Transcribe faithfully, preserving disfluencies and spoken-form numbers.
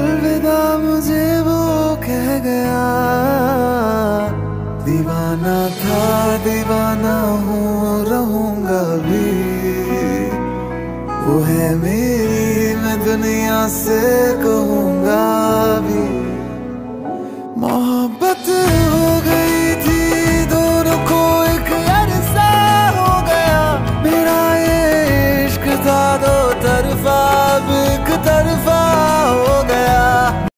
अलविदा मुझे वो कह गया, दीवाना था दीवाना हूँ रहूंगा भी। वो है मेरी मैं दुनिया से कहूँगा भी। मोहब्बत हो गई थी दोनों को एक अरसा हो गया, मेरा ये इश्क था दो तरफा